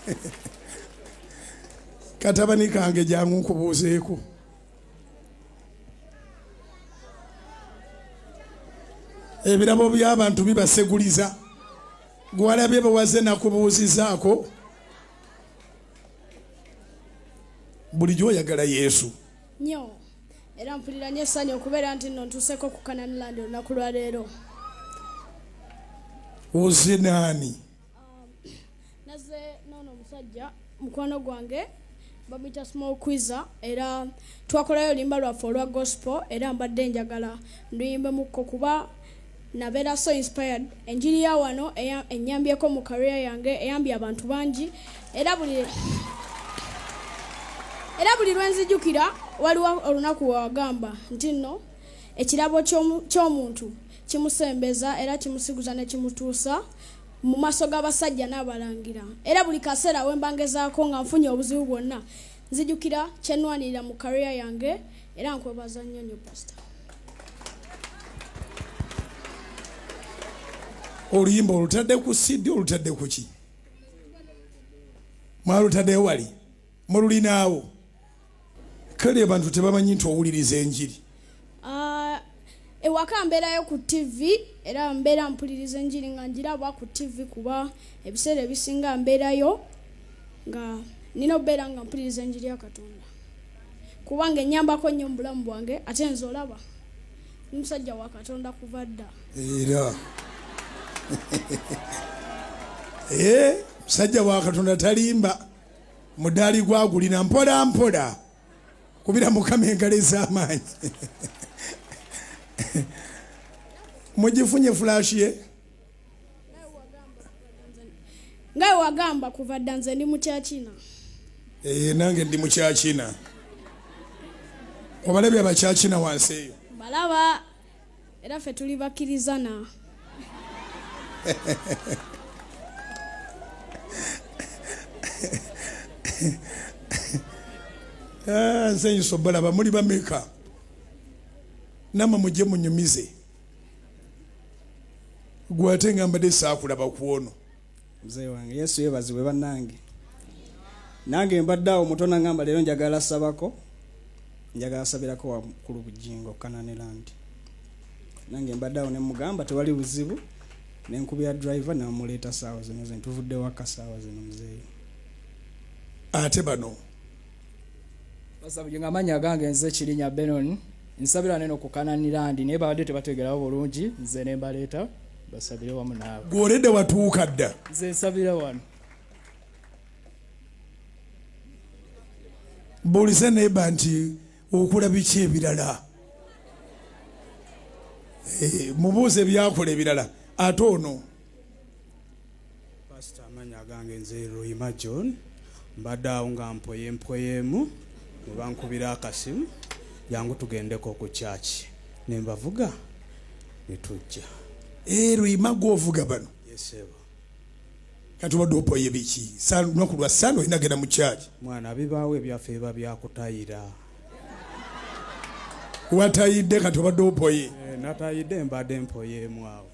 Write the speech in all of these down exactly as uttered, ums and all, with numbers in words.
Katabani kange jangu nkubuuzeeko. Ebirabo by'abantu bibaseguliza. Gwalabye bawaze nakubuuzizaako. Bulijjo oyagala Yesu. Nnyo. Era mpulira nnyo essanyu okubeera nti nno ntuuseeko ku Canaan Land olunaku lwa leero. Oze naani? Um, naze noono omusajja mukwano gwange bamuyita Small Quizer era twakolayo olimba lwaffe olwa gospel era mbadde njagala nduyimbemuko kuba nabeera so inspired. Enjiri ya wano enyambyeko mu career yange eyambye abantu bangi era buli era buli lwenzijukira waliwo olunaku wagamba nti nno ekirabo ky'omuntu kimusembeza era kimusiguza ne kimutuusa mu maaso g'abasajja n'abalangira era buli kaseera we mbangezaako nga nfunye obuzibu bwonna nzijukira kyenwanirira mu career yange era nkwebaza nnyo nnyo pastor. Oluyimba olutadde ku sidi olutadde ku ki? Mwalutadde wali? Mululinaawo? Kale abantu tebamanyi nti owuliriza enjiri. Uh, ewaka mbeerayo ku T V era mbeera mpuliriza enjiri nga njiraba ku T V kuba ebiseera ebisinga mbeerayo nga nina okubeera nga mpuliriza enjiri ya Katonda. Kubanga ennyambako nnyo mu bulamu bwange ate nze olaba musajja wa Katonda kuva dda. Era eh musajja wa Katonda talimba mudaali gwagulina mpola mpola kubira Mukama engalo ez'amaanyi. Mugifunye flash ye? Ngawe wagamba kuva dda nze ndi mu Kyachina. Eh nange ndi mu Kyachina. Obalabye abakyachina wansi eyo? Balaba era ffe tuli bakkirizana. Ah, nze nsobala muli bameka. Nama mujje munyumize. Gwate ngamba de saakulaba kuono. Mzee wange Yesu yebazibwe bannange. Nange mbaddawo mutona ngamba leero njagala sabako. Njagala sabirako wa kulu Bujingo Canaan Land. Nange mbaddawo ne mugamba tewali buzibu. Nenkubya driver na muleta sawa zino zino tuvudde waka sawa zino mzee. Ate bano. Basa Bujingo amanya gange nze Kirinya Benon. Nsabira neno ku Canaan Land ne babadde tebategerawo bulungi nze ne mbaleta basabire wamu naawe. Gwoledde watuuka dda. Nze nsabira wano. Bulize neba nti okula biki ebirala. Eh mubuuze byakola ebirala ate ono. Pastor amanya gange nze Royima John mbadde nga mpoye mpoyemu mubankubira akasimu yangu tugendeko ku church ne mbavuga netujja. Eh Royima gwovuga bano? Yes sir. Kati wadde opoye biki? Sano nakulwa sano inagenda mu church. Mwana bibaawe byaffe eba byakutayira. Watayidde kati wadde opoye? Eh natayidde mbadde mpoyemu awo.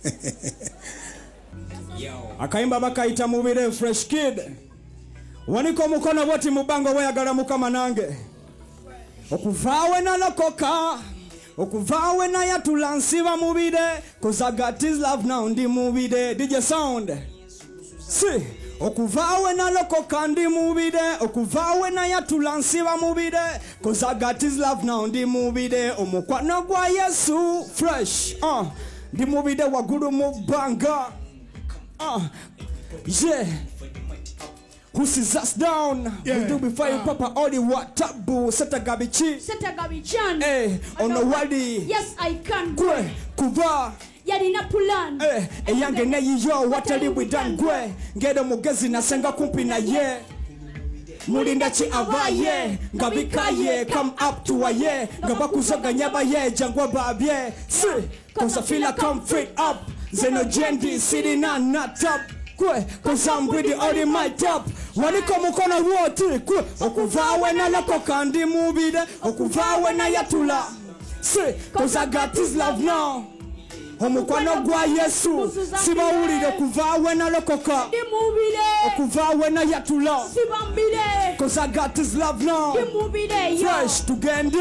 Akaimba bakayita Mubire Fresh Kid. Waniko mukono boti mubango weyagala Mukama nange. Okuvaawe nalokoka. Okuvaawe na yatulansiba Mubire. Cause I got his love now ndi Mubire. D J sound. Si. Okuvaawe nalokoka ndi Mubire. Okuvaawe na yatulansiba Mubire. Cause I got his love now ndi Mubire. Omukwano gwa Yesu fresh. Uh. Ndi Mubire wagulu mubanga. Uh. Yeah. Who sits us down? Yeah. We do before you papa all the what tabu seta gabichi. Seta gabichan. Eh, ono wadi. Yes, I can. Gwe, kuva. Yari na pulan. Eh, e yange ne yo watali we done gwe. Ngeda mugezi na senga kumpi na ye. Mulinda chi abaye, ngabikaye, come up to a ye. Ngabakuzoga nyaba ye, jangwa babye. Si, cause I feel like I'm fit up. Zeno jendi, sitting on not top. Cause I'm with the all in my top. Waniko mukono wote kwe. Okuvaawe na lokoka ndi Mubire. Okuvaawe na yatula. Say, cause I got his love now. omukwano gwa Yesu sibawulire okuva we nalokoka okuva we nayatula cause I got his love now fresh tugende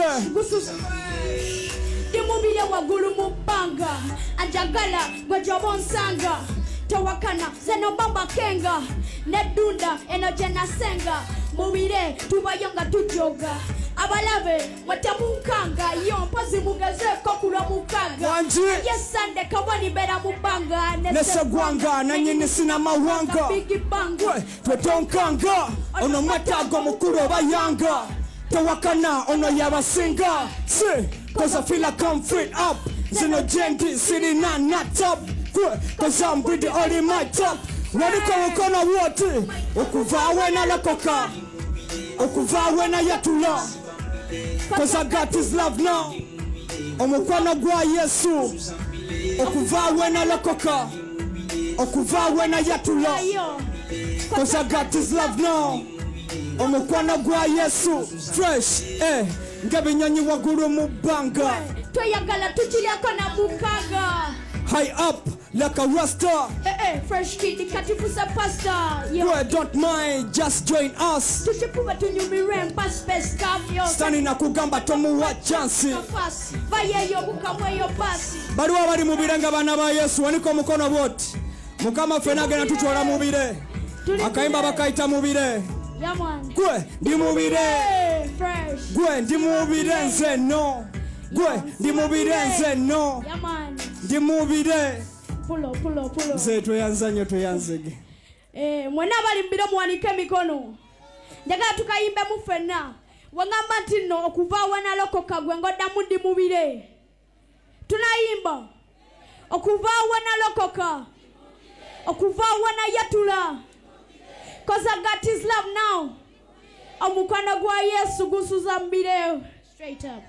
ndimubire wagulu mubanga anjagala gwejobonsanga towakana zeno bamba kenga nedunda enojena senga mubire tubayonga tujoga abalabe watamukanga yo mpozi mugeze kokula mukaga yesande kaboni bera mubanga nese gwanga nanyini sina mawanga twetonkanga ono matago mukuru bayanga towakana ono yabasinga see cause I feel like I'm free up zino jendi siri na not up cause I'm with the all in my top wadiko ukona wote okuva we nalokoka okuva we nayatula cause I got his love now omukwano gwa Yesu okuva we nalokoka okuva we nayatula cause I got his love now omukwano gwa Yesu fresh eh ngabinyonyi waguru mubanga toyagala tukirako na mukaga high up like a rasta eh eh fresh kid katifusa pasta yo don't mind just join us tushikuba tunyumire pass space cameo stani na kugamba tomu wa chance vaye yo bukamwe yo pasi bali abali mubiranga bana ba Yesu waniko mukono wote mukama fenage na tutwala mubire akaimba bakaita mubire gwe ndi mubire gwe ndi mubire nze no gwe ndi mubire nze no ndi mubire pulo pulo pulo nze toyanzanyo toyanzege eh mwena bali mbiro mwanike mikono njagala tukayimbe mufena wangamba ntino okuva wana lokoka gwe ngoda mundi mubire tunayimba okuva wana lokoka okuva wana yatula cause I got his love now omukwano gwa Yesu gusuza mbire straight up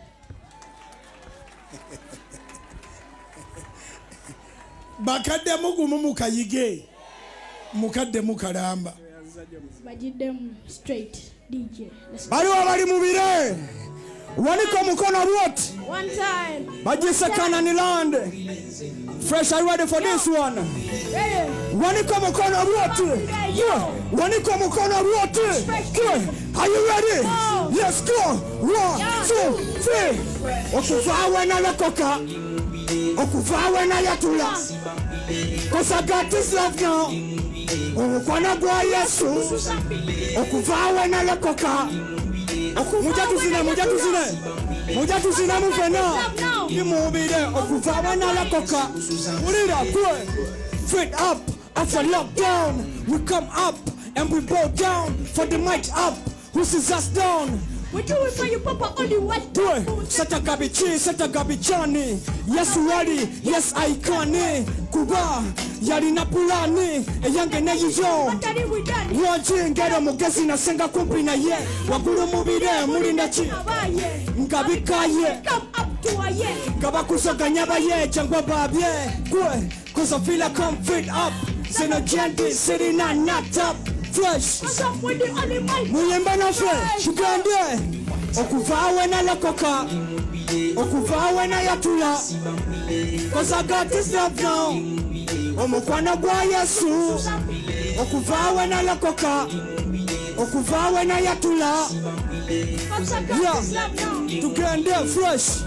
bakadde mugumu mukayige mukadde mukalamba bajidem straight D J bali abali mubire waniko mukono wote one time bajisa Canaan land fresh are you ready for this one ready waniko mukono wote waniko mukono wote are you ready oh. Let's go one yeah. two three okuva we nalokoka okuva we nayatula cause I got this love now omukwano gwa Yesu okuva we nalokoka muja tuzine muja tuzine muja tuzine mufena nimubire okuva we nalokoka ulira kwe straight up after lockdown we come up and we bow down for the mic up who sits us down. We do it for you, Papa, only what do it. Sata gabichi, sata gabichani. Yes, wali, yes, I can. Kuba, yari na pulani. E yange na yiyo. Waji, ngero mugezi na senga kumpi na ye. Waguru mubire, mulinda chi. Ngabika ye. Come up to a ye. Gabakusoga nyaba ye, jangwa babye. Kwe, cause I feel like I'm fit up. Zeno jendi, sitting na not up. Fresh muyemba na fresh tugende okuva we nalokoka okuva we nayatula cause I got this love now omukwano gwa Yesu okuva we nalokoka okuva we nayatula yeah tugende fresh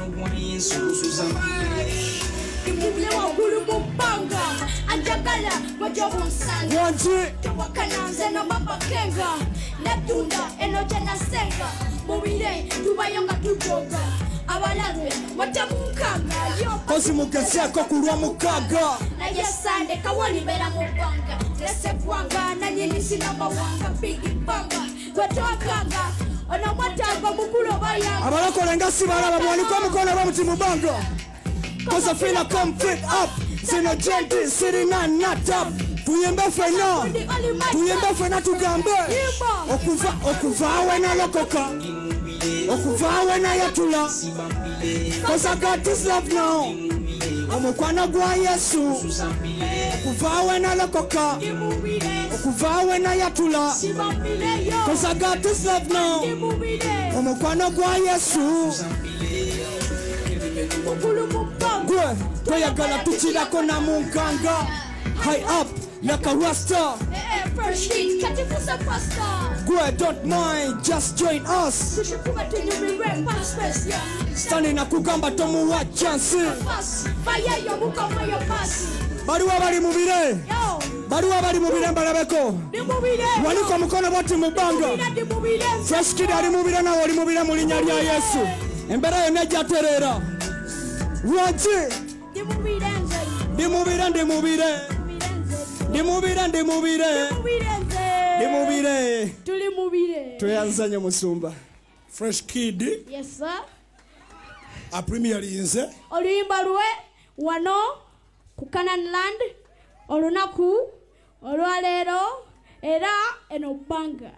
Mublewa gulu mubanga anjagala wajobonsanga wanji wakananze no mabakenga netunda enojena senga mubire tubayonga tujoga abalabe watamukanga yo kozi mugezeko kulwa mukaga na yesande kawoni bera mubanga lese kwanga na nyini sina mawanga bigi banga watokanga ona mwatago mukulu bayanga abalokole nga sibalaba mwaliko mukono bamuti mubanga cause I feel like I'm fit up zino jendi sitting and not up tuyembe fena tuyembe fena tugambe okuva okuva we nalokoka okuva we nayatula cause I got this love now omukwano gwa Yesu okuva we nalokoka okuva we nayatula cause I got this love now omukwano gwa Yesu gwe toyagala tukirako na munkanga high up like a rasta. Gwe don't mind, just join us. Standing akugamba tomuwa chance. Baliwa bali mubire. Baliwa bali mubire mbalabeko. Waliko mukono boti mubanga. Fresh Kid ali mubire na wali mubire mu linnya lya Yesu. Embera yonna ejjaterera. Lwaki? Ndi mubire ndi mubire. Ndi mubire ndi mubire. Ndi mubire. Tuli mubire. Tweyanzanye musumba. Fresh Kid. Yes sir. A premier yinze. Oluyimba lwe wano ku Canaan Land olunaku olwaleero era eno banga.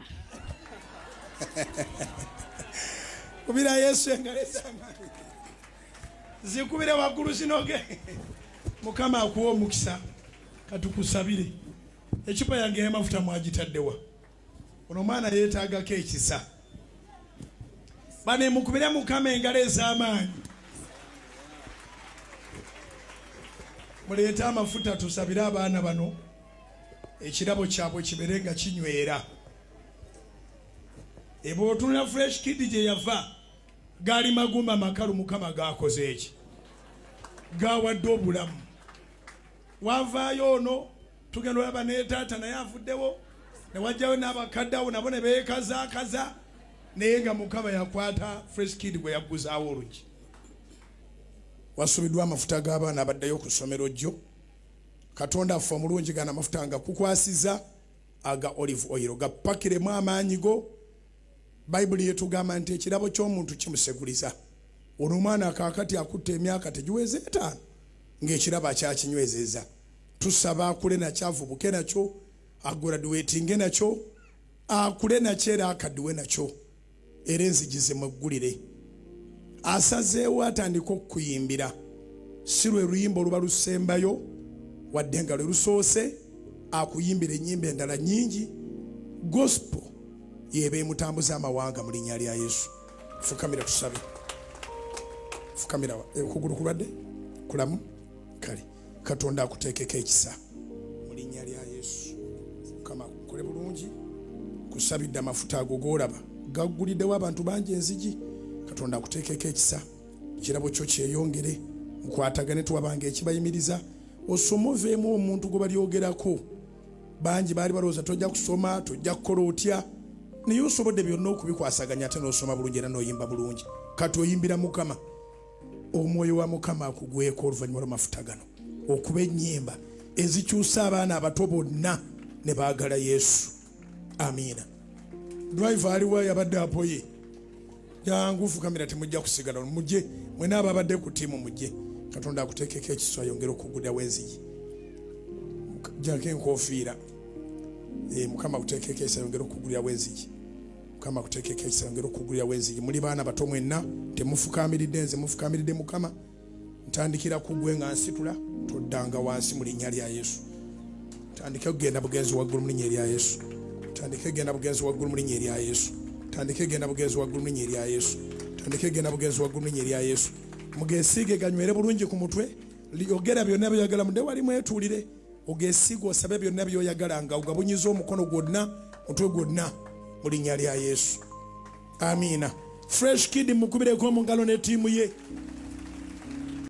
Kubira Yesu engaleza amani. Zikubire waggulu sinoge. Mukama akuwa omukisa katukusabire. Ekipa yange y'amafuta mwagitaddewa. Ono mwana yeetaagako ekisa. Bane mukubire Mukama engaleza amani. Muleeta amafuta tusabire abaana bano ekirabo kyabwe kibeere nga kinywera. Ebo otunula Fresh Kid gye yava gaali magumba makalu Mukama gaakoze eki gaawadde obulamu. Wavaayo ono tugenda olaba ne taata naye avuddewo ne wajjayo n'abakaddawo nabo ne beekazaakaza naye nga Mukama yakwata Fresh Kid gwe yagguzaawo olungi. Wasubiddwa amafuta g'abaana abaddeyo ku ssomero jjo. Katonda affe omulungi gana amafuta nga kukwasiza aga olive oil gapakiremu amaanyi go. Bayibuli yetugamba nti ekirabo ky'omuntu kimuseguliza. Ono omwana akaakati akutte emyaka tegiweze etaano ng'ekirabo akyakinywezezza. Tusaba akule nakyo avubuke nakyo agraduatinge nakyo akule nakyo era akaddiwe nakyo era enzigi mweggulire. Asazeewo atandika okuyimbira si lwe luyimba oluba lusembayo wadde nga lwe lusoose akuyimbira ennyimba endala nnyingi. Gospel yeba emutambuza amawanga mu linnya lya Yesu. Fukamira tusabe. Fukamira okugulu kulwadde kulamu kale Katonda akuteekeko ekisa mu linnya lya Yesu. Mukama kole bulungi kusabidde amafuta ago g'olaba gagguliddewo abantu bangi enzigi. Katonda akuteekeko ekisa ekirabo kyo kyeyongere mukwatagane tuwabanga ekibayimiriza osomoveemu omuntu gwe balyogerako. Bangi baali balowooza tojja kusoma tojja kukola otya naye osobodde byonna okubikwasaganya ate n'osoma bulungi era n'oyimba bulungi. Kati oyimbira Mukama. Omwoyo wa Mukama akugweko oluvannyuma lw'amafuta gano okuba ennyimba ezikyusa abaana abato bonna ne baagala Yesu. Amiina. Driver aliwo yabadde apoye jangu fukamira temujja kusigala mujje mwena ababadde ku tiimu mujje. Katonda akuteekeko ekiswa yongera okuguddawo enzigi. Jako enkofiira. E, Mukama akuteekeko ekiswa yongera okugulirawo enzigi. Mukama akuteekeko ekiswa yongera okugulirawo enzigi. Muli baana bato mwenna temufukamiridde nze mufukamiridde Mukama. Ntandikira kugwe nga nsitula toddanga wansi mu linnya lya Yesu. Tandike kugenda bugenzi waggulu mu linnya lya Yesu. Tandike kugenda bugenzi waggulu mu linnya lya Yesu. Tandike genda bugenzi waggulu mu linnya lya Yesu. Tandike genda bugenzi waggulu mu linnya lya Yesu. Mugeesiige ganywere bulungi ku mutwe. Lyogera byonna by'oyagala mude wali mwetuulire. Ogeesiige osabe byonna by'oyagala nga ogabunyiza omukono gwonna mutwe gwonna mu linnya lya Yesu. Amiina. Fresh Kid mukubireko mu ngalo ne ttiimu ye.